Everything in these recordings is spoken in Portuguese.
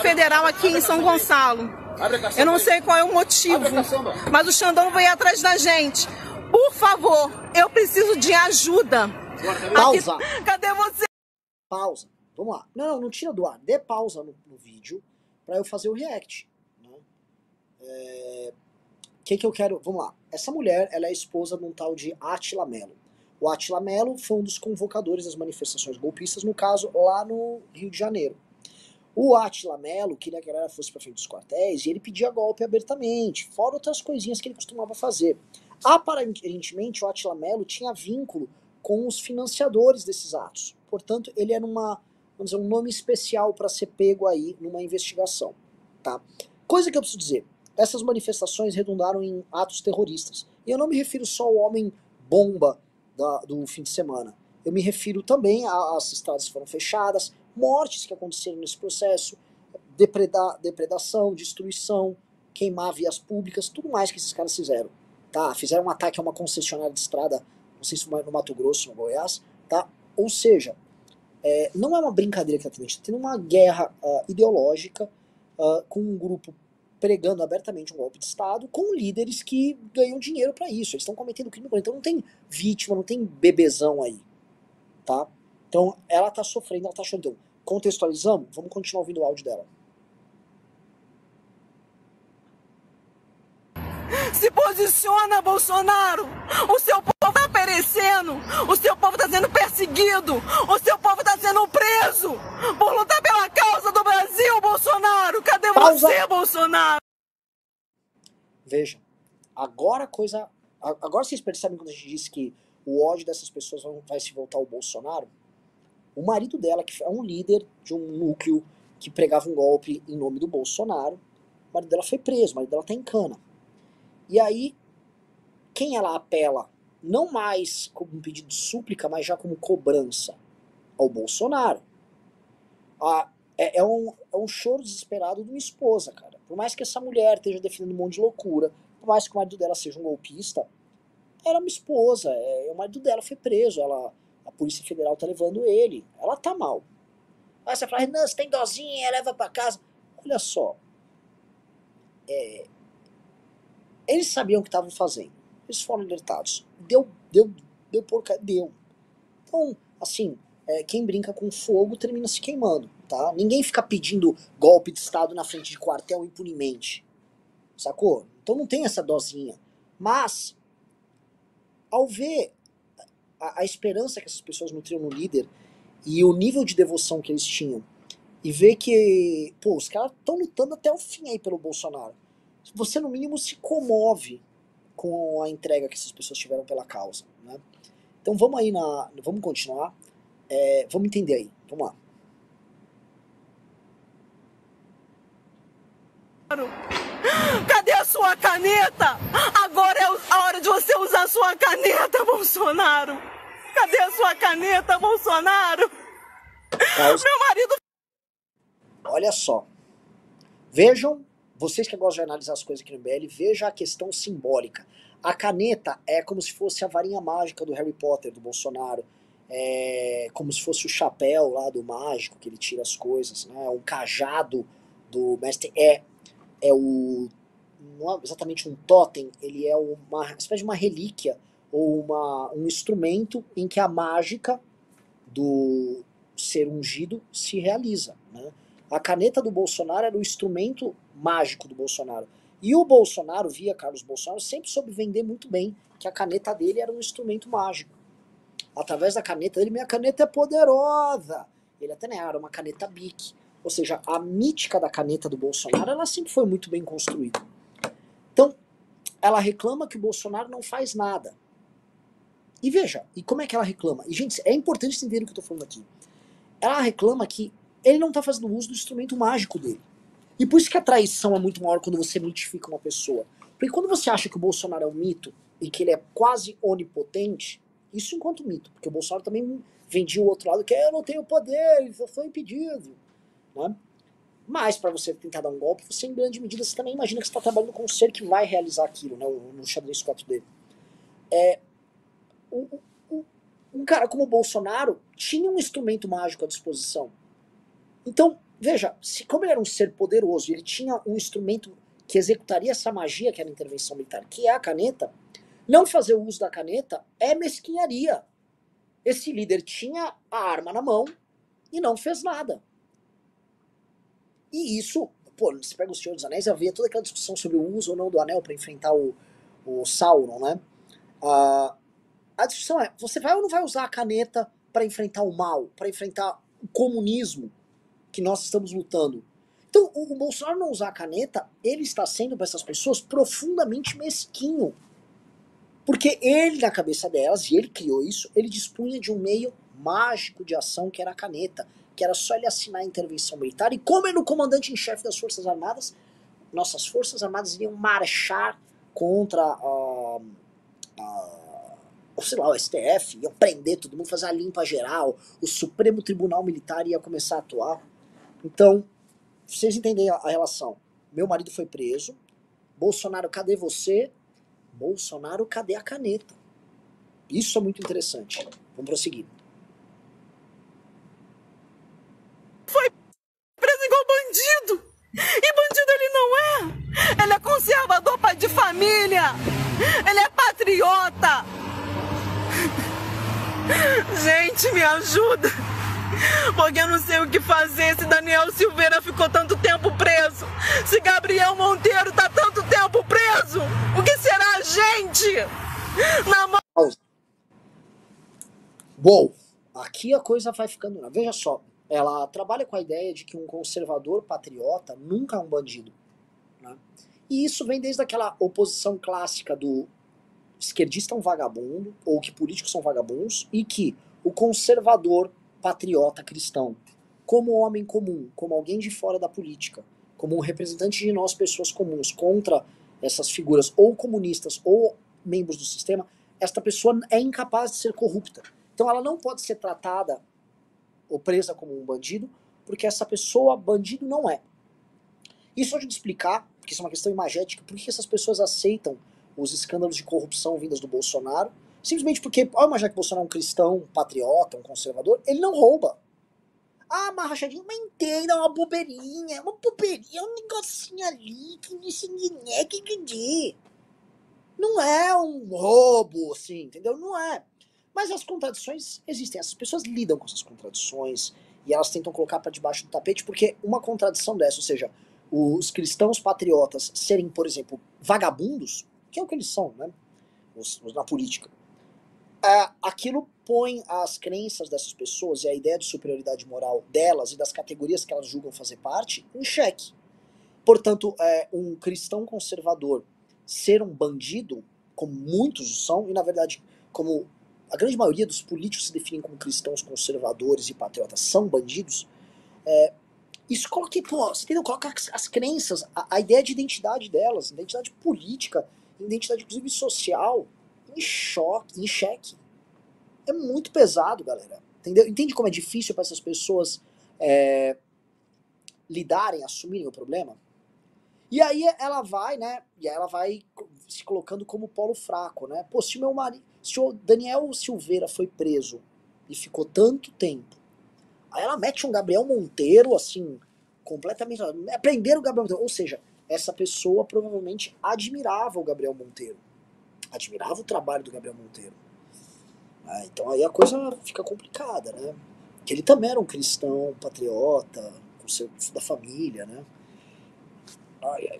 Federal aqui em São Gonçalo. Eu não sei qual é o motivo, mas o Xandão veio atrás da gente. Por favor, eu preciso de ajuda. Pausa. Aqui, cadê você? Pausa. Vamos lá. Não tira do ar. Dê pausa no vídeo pra eu fazer o react. Né? Que eu quero... Vamos lá. Essa mulher, ela é esposa de um tal de Átila Mello. O Átila Mello foi um dos convocadores das manifestações golpistas, no caso, lá no Rio de Janeiro. O Átila Mello queria que a galera fosse pra frente dos quartéis e ele pedia golpe abertamente, fora outras coisinhas que ele costumava fazer. Aparentemente, o Átila Mello tinha vínculo com os financiadores desses atos. Portanto, ele era vamos dizer, um nome especial para ser pego aí numa investigação. Tá? Coisa que eu preciso dizer, essas manifestações redundaram em atos terroristas. E eu não me refiro só ao homem-bomba do fim de semana. Eu me refiro também às estradas que foram fechadas, mortes que aconteceram nesse processo, depredação, destruição, queimar vias públicas, tudo mais que esses caras fizeram. Tá? Fizeram um ataque a uma concessionária de estrada, não sei se no Mato Grosso, no Goiás, tá? Ou seja, não é uma brincadeira que está tendo, a gente está tendo uma guerra ideológica com um grupo pregando abertamente um golpe de Estado, com líderes que ganham dinheiro para isso, eles estão cometendo crime, então não tem vítima, não tem bebezão aí, tá? Então ela tá sofrendo, ela tá chorando. Então, contextualizamos? Vamos continuar ouvindo o áudio dela. Se posiciona, Bolsonaro! O seu povo tá perecendo! O seu povo tá sendo perseguido! O seu povo tá sendo preso! Por lutar pela causa do Brasil, Bolsonaro! Cadê você, Bolsonaro? Veja, agora vocês percebem quando a gente disse que o ódio dessas pessoas vai se voltar ao Bolsonaro? O marido dela, que é um líder de um núcleo que pregava um golpe em nome do Bolsonaro, o marido dela foi preso, o marido dela tá em cana. E aí, quem ela apela, não mais como um pedido de súplica, mas já como cobrança ao Bolsonaro, é um choro desesperado de uma esposa, cara. Por mais que essa mulher esteja defendendo um monte de loucura, por mais que o marido dela seja um golpista, ela é uma esposa, o marido dela foi preso, a Polícia Federal tá levando ele, ela tá mal. Aí você fala, Renan, você tem dozinha, leva pra casa. Olha só, eles sabiam o que estavam fazendo, eles foram alertados, deu porcaria, deu. Então, assim, quem brinca com fogo termina se queimando, tá? Ninguém fica pedindo golpe de Estado na frente de quartel impunemente, sacou? Então não tem essa dosinha. Mas, ao ver a esperança que essas pessoas nutriam no líder e o nível de devoção que eles tinham, e ver que, pô, os caras estão lutando até o fim aí pelo Bolsonaro, você no mínimo se comove com a entrega que essas pessoas tiveram pela causa, né? Então vamos aí vamos continuar, vamos entender aí, vamos lá. Cadê a sua caneta? Agora é a hora de você usar a sua caneta, Bolsonaro. Cadê a sua caneta, Bolsonaro? Meu marido... Olha só. Vejam, vocês que gostam de analisar as coisas aqui no MBL, veja a questão simbólica. A caneta é como se fosse a varinha mágica do Harry Potter, do Bolsonaro. É como se fosse o chapéu lá do mágico, que ele tira as coisas, né? O cajado do mestre não é exatamente um totem, ele é uma espécie de uma relíquia ou um instrumento em que a mágica do ser ungido se realiza, né? A caneta do Bolsonaro era o instrumento mágico do Bolsonaro. E o Bolsonaro, via Carlos Bolsonaro, sempre soube vender muito bem que a caneta dele era um instrumento mágico. Através da caneta dele, minha caneta é poderosa. Ele até nem era uma caneta Bic. Ou seja, a mítica da caneta do Bolsonaro, ela sempre foi muito bem construída. Então, ela reclama que o Bolsonaro não faz nada. E veja, e como é que ela reclama? E, gente, é importante entender o que eu tô falando aqui. Ela reclama que ele não tá fazendo uso do instrumento mágico dele. E por isso que a traição é muito maior quando você mitifica uma pessoa. Porque quando você acha que o Bolsonaro é um mito e que ele é quase onipotente, isso enquanto mito, porque o Bolsonaro também vendia o outro lado, que eu não tenho poder, eu sou impedido, né? Mas para você tentar dar um golpe, você em grande medida você também imagina que você está trabalhando com um ser que vai realizar aquilo, né? No xadrez 4 dele. Um cara como o Bolsonaro tinha um instrumento mágico à disposição. Então, veja, como ele era um ser poderoso, ele tinha um instrumento que executaria essa magia, que era a intervenção militar, que é a caneta, não fazer o uso da caneta é mesquinharia. Esse líder tinha a arma na mão e não fez nada. E isso, pô, você pega o Senhor dos Anéis e havia toda aquela discussão sobre o uso ou não do anel para enfrentar o Sauron, né? A discussão é, você vai ou não vai usar a caneta para enfrentar o mal, para enfrentar o comunismo que nós estamos lutando? Então, o Bolsonaro não usar a caneta, ele está sendo para essas pessoas profundamente mesquinho. Porque ele, na cabeça delas, e ele criou isso, ele dispunha de um meio mágico de ação que era a caneta, que era só ele assinar a intervenção militar, e como ele é o comandante em chefe das Forças Armadas, nossas Forças Armadas iriam marchar contra sei lá, o STF, iam prender todo mundo, fazer a limpa geral, o Supremo Tribunal Militar ia começar a atuar. Então, vocês entendem a relação. Meu marido foi preso, Bolsonaro, cadê você? Bolsonaro, cadê a caneta? Isso é muito interessante. Vamos prosseguir. Foi preso igual bandido. E bandido ele não é. Ele é conservador, pai de família. Ele é patriota. Gente, me ajuda. Porque eu não sei o que fazer se Daniel Silveira ficou tanto tempo preso. Se Gabriel Monteiro tá tanto tempo preso. O que será a gente? Na mão... Bom, aqui a coisa vai ficando... Veja só, ela trabalha com a ideia de que um conservador patriota nunca é um bandido, né? E isso vem desde aquela oposição clássica do esquerdista é um vagabundo, ou que políticos são vagabundos, e que o conservador patriota cristão, como homem comum, como alguém de fora da política, como um representante de nós, pessoas comuns, contra essas figuras ou comunistas ou membros do sistema, esta pessoa é incapaz de ser corrupta. Então ela não pode ser tratada ou presa como um bandido, porque essa pessoa bandido não é. Isso ajuda a explicar, porque isso é uma questão imagética, por que essas pessoas aceitam os escândalos de corrupção vindas do Bolsonaro, simplesmente porque, ao imaginar que o Bolsonaro é um cristão, um patriota, um conservador, ele não rouba. Ah, mas Rachadinho, mas entenda, é uma bobeirinha, um negocinho ali, que não é um roubo, assim, entendeu? Não é. Mas as contradições existem, essas pessoas lidam com essas contradições, e elas tentam colocar para debaixo do tapete, porque uma contradição dessa, ou seja, os cristãos patriotas serem, por exemplo, vagabundos, que é o que eles são, né, na política, aquilo põe as crenças dessas pessoas e a ideia de superioridade moral delas e das categorias que elas julgam fazer parte em xeque. Portanto, um cristão conservador ser um bandido, como muitos são, e na verdade, como a grande maioria dos políticos se definem como cristãos conservadores e patriotas são bandidos, isso coloca, você entendeu? Coloca as crenças, a ideia de identidade delas, identidade política, identidade inclusive social, em xeque. É muito pesado, galera. Entendeu? Entende como é difícil para essas pessoas lidarem, assumirem o problema? E aí ela vai, né? E aí ela vai se colocando como polo fraco, né? Pô, se o Daniel Silveira foi preso e ficou tanto tempo, aí ela mete um Gabriel Monteiro, assim, completamente... Prenderam o Gabriel Monteiro. Ou seja, essa pessoa provavelmente admirava o Gabriel Monteiro. Admirava o trabalho do Gabriel Monteiro. Então aí a coisa fica complicada, né? Que ele também era um cristão, patriota, da família, né? Ai.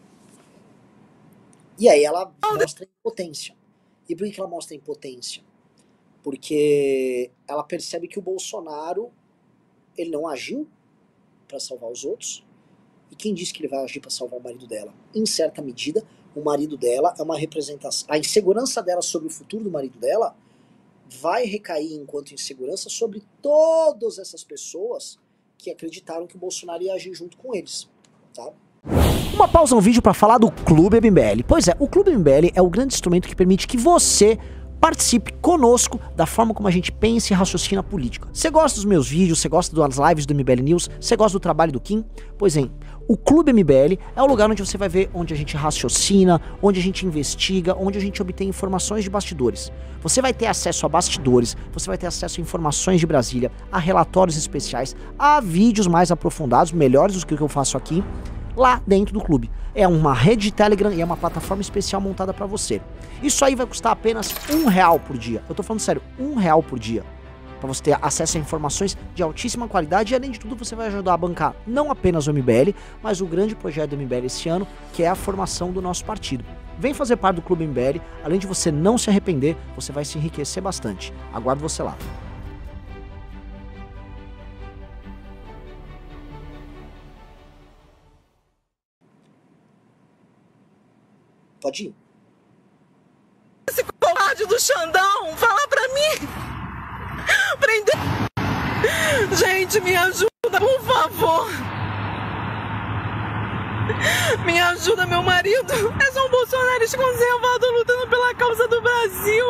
E aí ela mostra impotência. E por que ela mostra impotência? Porque ela percebe que o Bolsonaro, ele não agiu para salvar os outros. E quem disse que ele vai agir para salvar o marido dela? Em certa medida, o marido dela é uma representação. A insegurança dela sobre o futuro do marido dela vai recair, enquanto insegurança, sobre todas essas pessoas que acreditaram que o Bolsonaro ia agir junto com eles, tá? Uma pausa no vídeo para falar do Clube MBL. Pois é, o Clube MBL é o grande instrumento que permite que você participe conosco da forma como a gente pensa e raciocina a política. Você gosta dos meus vídeos, você gosta das lives do MBL News, você gosta do trabalho do Kim? Pois bem, o Clube MBL é o lugar onde você vai ver onde a gente raciocina, onde a gente investiga, onde a gente obtém informações de bastidores. Você vai ter acesso a bastidores, você vai ter acesso a informações de Brasília, a relatórios especiais, a vídeos mais aprofundados, melhores do que o que eu faço aqui, lá dentro do clube. É uma rede de Telegram e é uma plataforma especial montada pra você. Isso aí vai custar apenas R$1 por dia. Eu tô falando sério, R$1 por dia. Pra você ter acesso a informações de altíssima qualidade e além de tudo você vai ajudar a bancar não apenas o MBL, mas o grande projeto do MBL esse ano, que é a formação do nosso partido. Vem fazer parte do Clube MBL, além de você não se arrepender, você vai se enriquecer bastante. Aguardo você lá. Pode ir. Esse covarde do Xandão, fala pra mim. Prender. Gente, me ajuda, por favor. Me ajuda, meu marido. É só um bolsonarista conservador lutando pela causa do Brasil.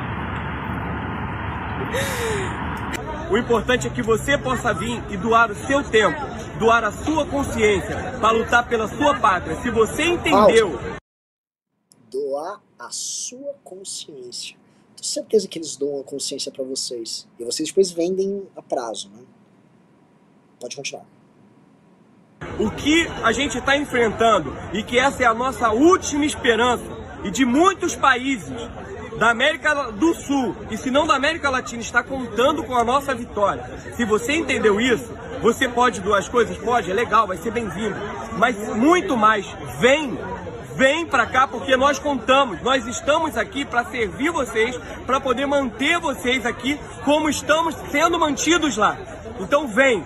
O importante é que você possa vir e doar o seu tempo, doar a sua consciência para lutar pela sua pátria. Se você entendeu... Doar a sua consciência. Tenho certeza que eles doam a consciência pra vocês. E vocês depois vendem a prazo, né? Pode continuar. O que a gente está enfrentando e que essa é a nossa última esperança e de muitos países da América do Sul e se não da América Latina está contando com a nossa vitória. Se você entendeu isso, você pode doar as coisas? Pode, é legal, vai ser bem-vindo. Mas muito mais, vem pra cá porque nós contamos, nós estamos aqui para servir vocês, para poder manter vocês aqui como estamos sendo mantidos lá. Então vem.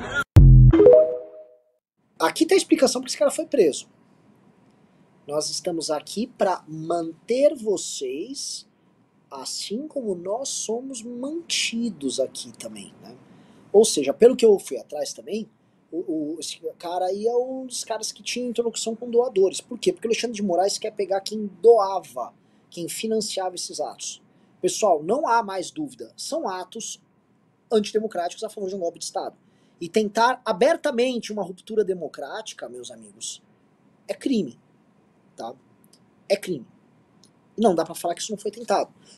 Aqui tá a explicação porque esse cara foi preso. Nós estamos aqui para manter vocês assim como nós somos mantidos aqui também, né? Ou seja, pelo que eu fui atrás também, esse cara aí é um dos caras que tinha interlocução com doadores. Por quê? Porque o Alexandre de Moraes quer pegar quem doava, quem financiava esses atos. Pessoal, não há mais dúvida. São atos antidemocráticos a favor de um golpe de Estado. E tentar abertamente uma ruptura democrática, meus amigos, é crime. Tá? É crime. Não dá pra falar que isso não foi tentado.